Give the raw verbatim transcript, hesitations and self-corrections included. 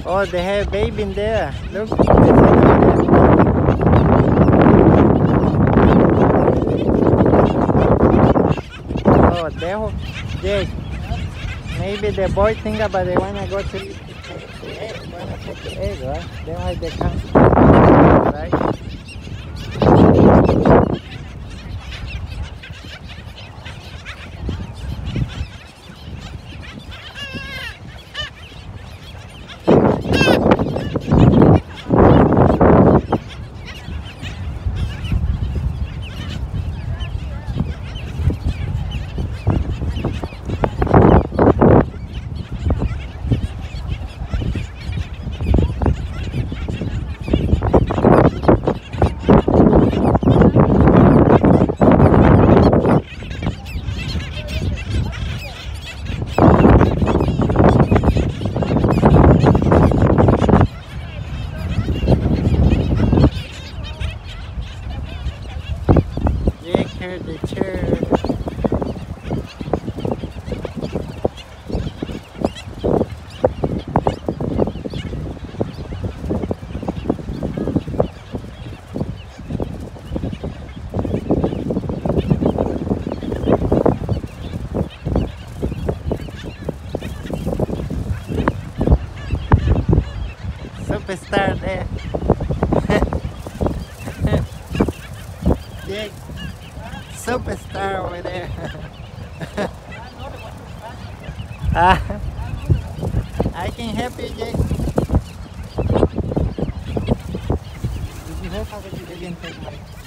Oh, they have baby in there. Look. Oh, there. Jake. Maybe the boy think about they wanna go to the egg, wanna take the egg, right? Then why they come, right? The chair. Superstar there. Jake. Superstar over there. uh, I can help you, Jake. Did you help how you didn't take my